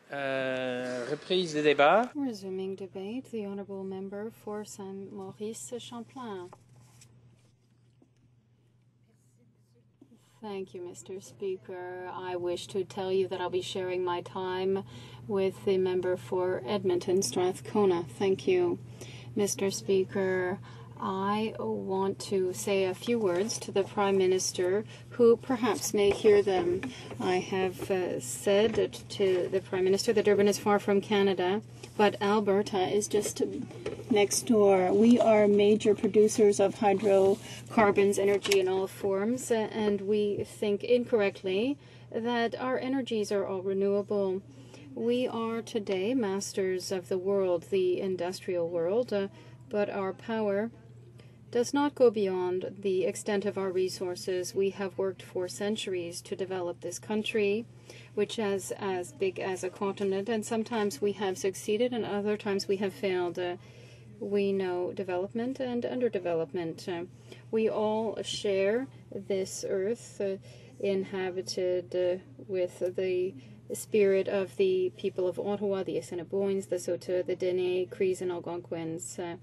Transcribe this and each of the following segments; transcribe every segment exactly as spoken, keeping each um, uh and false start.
Euh, reprise des débats. Resuming debate, the Honourable Member for Saint-Maurice Champlain. Thank you, Mister Speaker. I wish to tell you that I'll be sharing my time with the member for Edmonton Strathcona. Thank you, Mister Speaker. I want to say a few words to the Prime Minister who perhaps may hear them. I have uh, said to the Prime Minister that Durban is far from Canada, but Alberta is just next door. We are major producers of hydrocarbons, energy in all forms, uh, and we think incorrectly that our energies are all renewable. We are today masters of the world, the industrial world, uh, but our power does not go beyond the extent of our resources. We have worked for centuries to develop this country, which is as big as a continent, and sometimes we have succeeded and other times we have failed. Uh, we know development and underdevelopment. Uh, we all share this earth uh, inhabited uh, with the spirit of the people of Ottawa, the Assiniboines, the Saulteaux, the Dene, Crees, and Algonquins. Uh,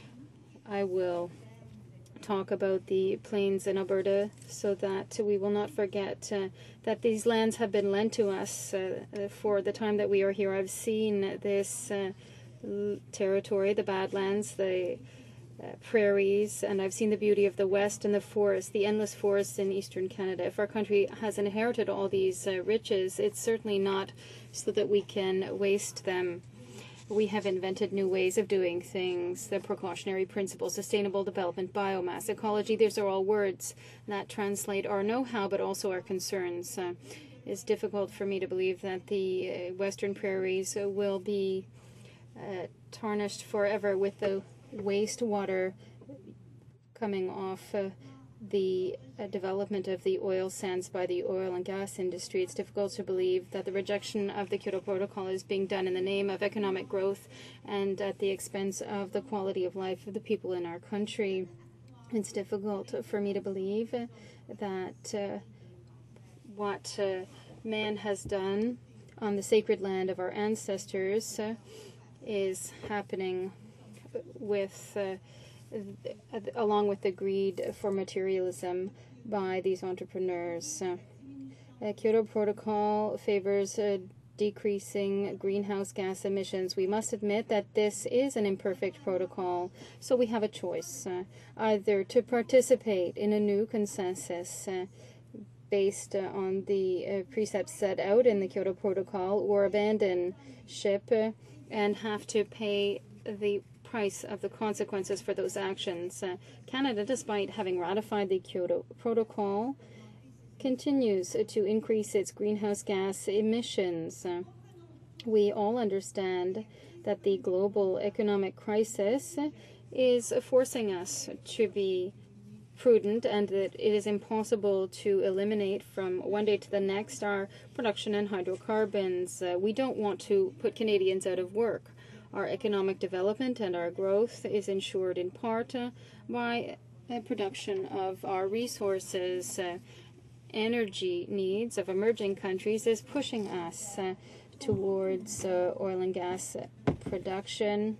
I will talk about the plains in Alberta so that we will not forget uh, that these lands have been lent to us uh, for the time that we are here. I've seen this uh, territory, the Badlands, the uh, prairies, and I've seen the beauty of the West and the forest, the endless forests in eastern Canada. If our country has inherited all these uh, riches, it's certainly not so that we can waste them. We have invented new ways of doing things, the precautionary principles, sustainable development, biomass, ecology. These are all words that translate our know-how, but also our concerns. Uh, it's difficult for me to believe that the uh, Western prairies uh, will be uh, tarnished forever with the wastewater coming off uh, the uh, development of the oil sands by the oil and gas industry. It's difficult to believe that the rejection of the Kyoto Protocol is being done in the name of economic growth and at the expense of the quality of life of the people in our country. It's difficult for me to believe that uh, what uh, man has done on the sacred land of our ancestors uh, is happening with uh, along with the greed for materialism by these entrepreneurs. Uh, the Kyoto Protocol favors uh, decreasing greenhouse gas emissions. We must admit that this is an imperfect protocol, so we have a choice, uh, either to participate in a new consensus uh, based uh, on the uh, precepts set out in the Kyoto Protocol, or abandon ship uh, and have to pay the price of the consequences for those actions. Uh, Canada, despite having ratified the Kyoto Protocol, continues to increase its greenhouse gas emissions. Uh, we all understand that the global economic crisis is forcing us to be prudent and that it is impossible to eliminate from one day to the next our production in hydrocarbons. Uh, we don't want to put Canadians out of work. Our economic development and our growth is ensured in part uh, by the production of our resources. Uh, energy needs of emerging countries is pushing us uh, towards uh, oil and gas production.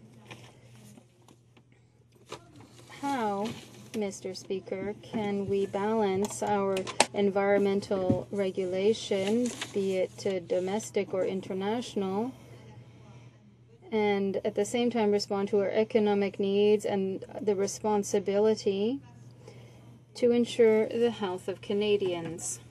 How, Mister Speaker, can we balance our environmental regulation, be it uh, domestic or international, and at the same time respond to our economic needs and the responsibility to ensure the health of Canadians?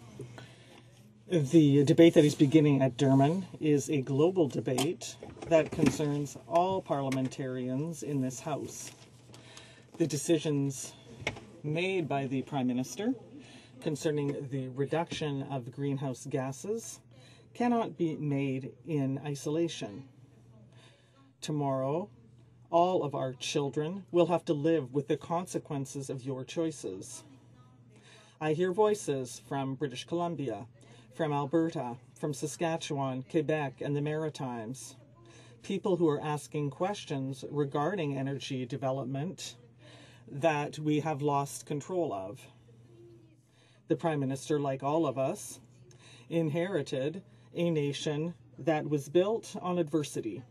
The debate that is beginning at Durban is a global debate that concerns all parliamentarians in this House. The decisions made by the Prime Minister concerning the reduction of greenhouse gases cannot be made in isolation. Tomorrow, all of our children will have to live with the consequences of your choices. I hear voices from British Columbia, from Alberta, from Saskatchewan, Quebec, and the Maritimes. People who are asking questions regarding energy development that we have lost control of. The Prime Minister, like all of us, inherited a nation that was built on adversity.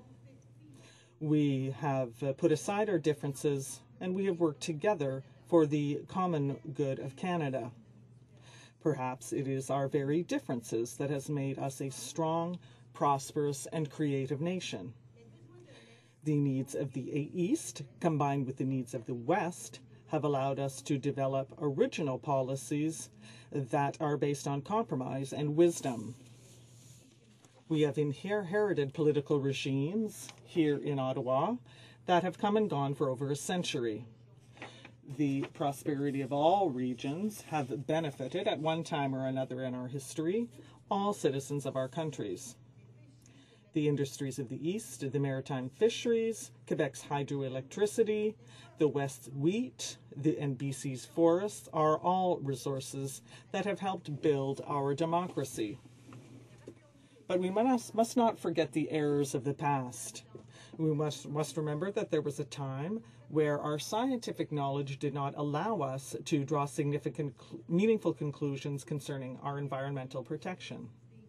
We have uh, put aside our differences and we have worked together for the common good of Canada. Perhaps it is our very differences that has made us a strong, prosperous, and creative nation. The needs of the East, combined with the needs of the West, have allowed us to develop original policies that are based on compromise and wisdom. We have inherited political regimes here in Ottawa that have come and gone for over a century. The prosperity of all regions have benefited at one time or another in our history all citizens of our countries. The industries of the East, the maritime fisheries, Quebec's hydroelectricity, the West's wheat, the, and B C's forests are all resources that have helped build our democracy. But we must, must not forget the errors of the past. We must, must remember that there was a time where our scientific knowledge did not allow us to draw significant, meaningful conclusions concerning our environmental protection.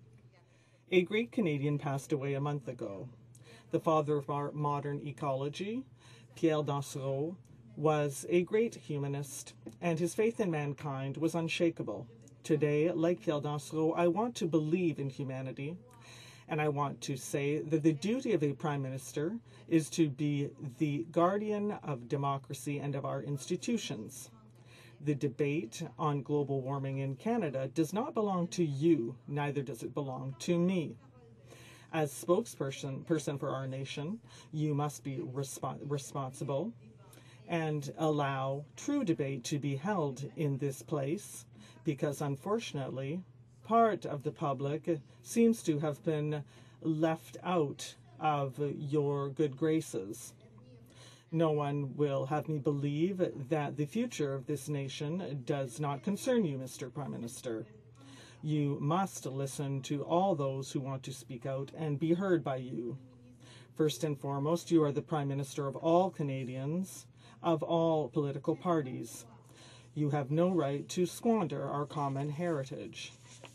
A great Canadian passed away a month ago. The father of our modern ecology, Pierre Dansereau, was a great humanist, and his faith in mankind was unshakable. Today, like Pierre Dansereau, I want to believe in humanity, and I want to say that the duty of a prime minister is to be the guardian of democracy and of our institutions. The debate on global warming in Canada does not belong to you, neither does it belong to me. As spokesperson person for our nation, you must be resp- responsible and allow true debate to be held in this place, because unfortunately, part of the public seems to have been left out of your good graces. No one will have me believe that the future of this nation does not concern you, Mister Prime Minister. You must listen to all those who want to speak out and be heard by you. First and foremost, you are the Prime Minister of all Canadians, of all political parties. You have no right to squander our common heritage.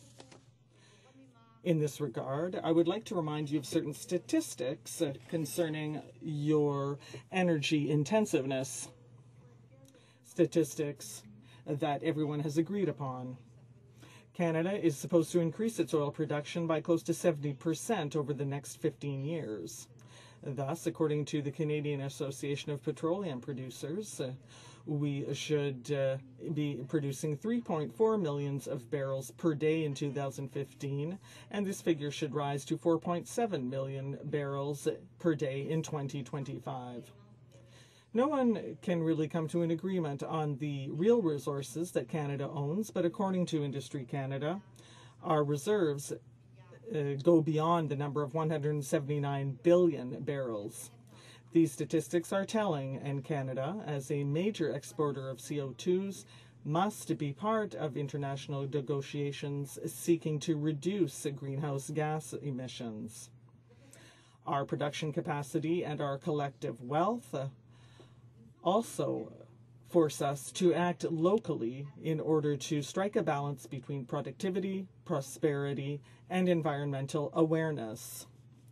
In this regard, I would like to remind you of certain statistics uh, concerning your energy intensiveness. Statistics that everyone has agreed upon. Canada is supposed to increase its oil production by close to seventy percent over the next fifteen years. Thus, according to the Canadian Association of Petroleum Producers, uh, we should uh, be producing three point four millions of barrels per day in two thousand fifteen, and this figure should rise to four point seven million barrels per day in twenty twenty-five. No one can really come to an agreement on the real resources that Canada owns, but according to Industry Canada, our reserves uh, go beyond the number of one hundred seventy-nine billion barrels. These statistics are telling, and Canada, as a major exporter of C O twos, must be part of international negotiations seeking to reduce greenhouse gas emissions. Our production capacity and our collective wealth also force us to act locally in order to strike a balance between productivity, prosperity, and environmental awareness.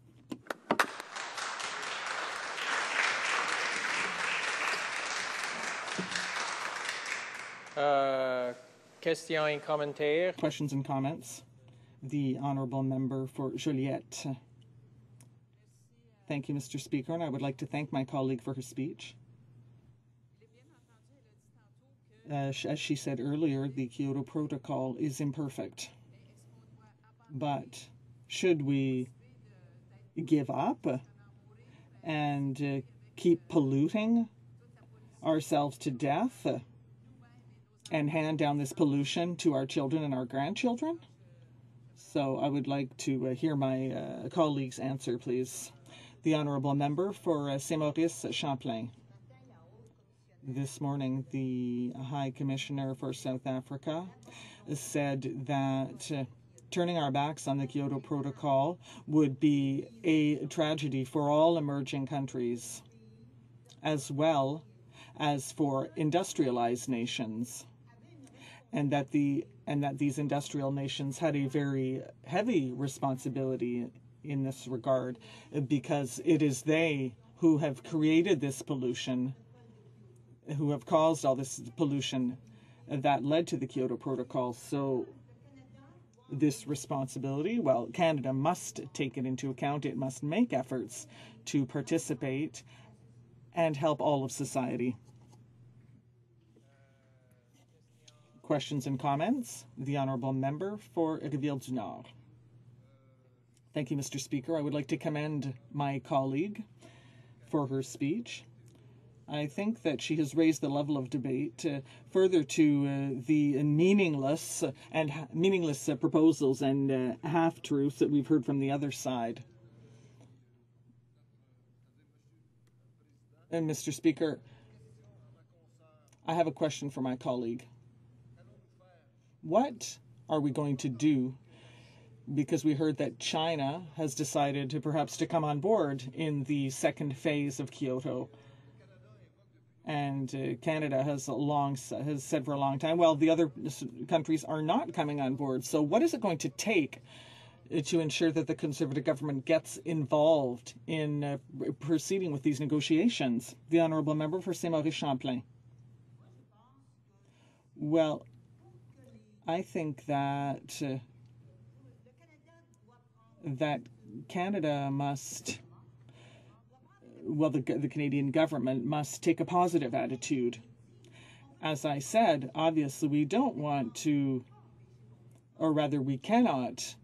Uh, questions et commentaires. Questions and comments. The Honourable Member for Joliette. Thank you, Mister Speaker, and I would like to thank my colleague for her speech. Uh, as she said earlier, the Kyoto Protocol is imperfect. But should we give up and uh, keep polluting ourselves to death and hand down this pollution to our children and our grandchildren? So I would like to uh, hear my uh, colleague's answer, please. The Honourable Member for uh, Saint-Maurice Champlain. This morning, the High Commissioner for South Africa said that uh, turning our backs on the Kyoto Protocol would be a tragedy for all emerging countries, as well as for industrialized nations, and that the and that these industrial nations had a very heavy responsibility in this regard, because it is they who have created this pollution, who have caused all this pollution that led to the Kyoto Protocol. So this responsibility, well, Canada must take it into account. It must make efforts to participate and help all of society. Questions and comments? The Honourable Member for Rivière-du-Nord. Thank you, Mister Speaker. I would like to commend my colleague for her speech. I think that she has raised the level of debate uh, further to uh, the meaningless uh, and ha meaningless uh, proposals and uh, half-truths that we've heard from the other side. And Mister Speaker, I have a question for my colleague. What are we going to do? Because we heard that China has decided to perhaps to come on board in the second phase of Kyoto. And uh, Canada has a long has said for a long time, well, the other countries are not coming on board. So what is it going to take to ensure that the Conservative government gets involved in uh, proceeding with these negotiations? The Honourable Member for Saint-Maurice-Champlain. Well, I think that uh, that Canada must, well, the, the Canadian government must take a positive attitude. As I said, obviously we don't want to, or rather we cannot,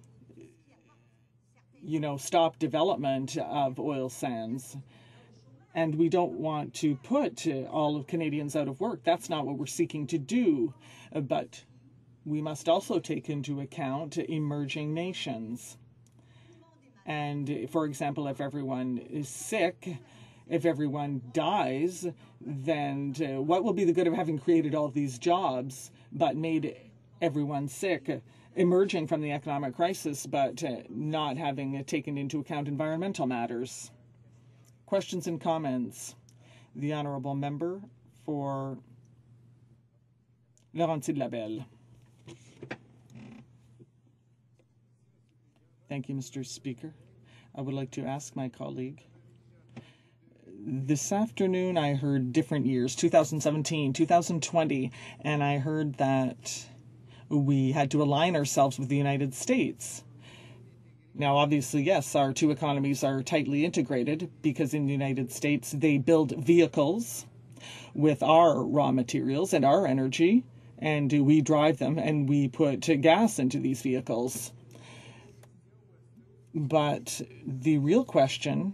you know, stop development of oil sands. And we don't want to put uh, all of Canadians out of work. That's not what we're seeking to do. Uh, but we must also take into account emerging nations. And, for example, if everyone is sick, if everyone dies, then uh, what will be the good of having created all these jobs but made everyone sick, emerging from the economic crisis, but uh, not having uh, taken into account environmental matters? Questions and comments? The Honourable Member for Laurentides-Labelle. Thank you, Mister Speaker. I would like to ask my colleague. This afternoon I heard different years, two thousand seventeen, two thousand twenty, and I heard that we had to align ourselves with the United States. Now, obviously, yes, our two economies are tightly integrated because in the United States they build vehicles with our raw materials and our energy, and we drive them and we put gas into these vehicles. But the real question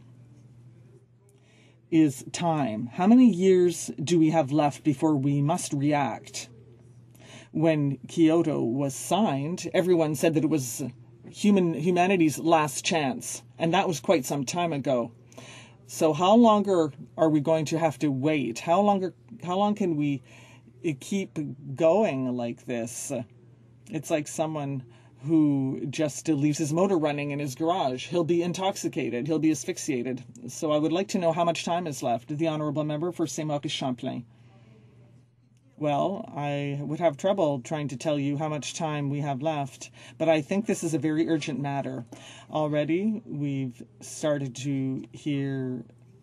is time. How many years do we have left before we must react? When Kyoto was signed, everyone said that it was human humanity's last chance, and that was quite some time ago. So how longer are we going to have to wait? How longer? How long can we keep going like this? It's like someone who just leaves his motor running in his garage. He'll be intoxicated. He'll be asphyxiated. So I would like to know how much time is left. The Honourable Member for Saint-Maurice-Champlain. Well, I would have trouble trying to tell you how much time we have left, but I think this is a very urgent matter. Already, we've started to hear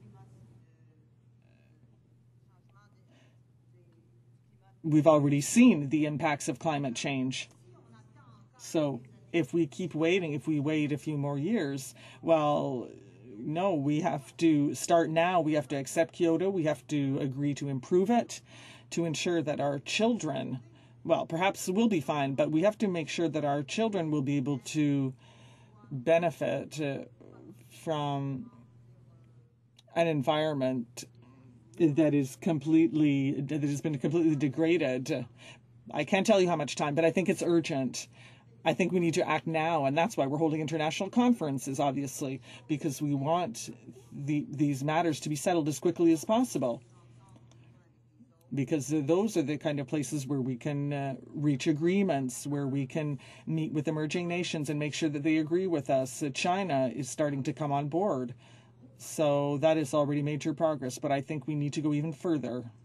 we've already seen the impacts of climate change. So if we keep waiting, if we wait a few more years, well, no, we have to start now. We have to accept Kyoto. We have to agree to improve it, to ensure that our children, well, perhaps we'll be fine, but we have to make sure that our children will be able to benefit uh, from an environment that is completely, that has been completely degraded. I can't tell you how much time, but I think it's urgent. I think we need to act now, and that's why we're holding international conferences, obviously, because we want the, these matters to be settled as quickly as possible. Because those are the kind of places where we can uh, reach agreements, where we can meet with emerging nations and make sure that they agree with us. Uh, China is starting to come on board. So that is already major progress, but I think we need to go even further.